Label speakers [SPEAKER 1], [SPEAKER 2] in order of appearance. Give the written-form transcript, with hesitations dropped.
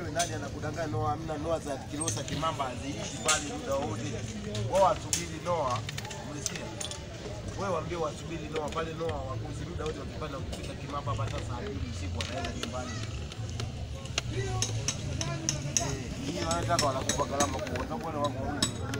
[SPEAKER 1] wewe nani anakudanganya Noah hamna Noah za Kilosa Kimamba haziishi pale muda wote. Wao wasubiri Noah. Umesikia? Wewe waambie wasubiri Noah pale Noah wakuzi muda wote wakipanda ukifika Kimamba hata saa 2 usiku wanaenda nyumbani. Hiyo wanataka wanakupa gharama kubwa. Utakuwa na wako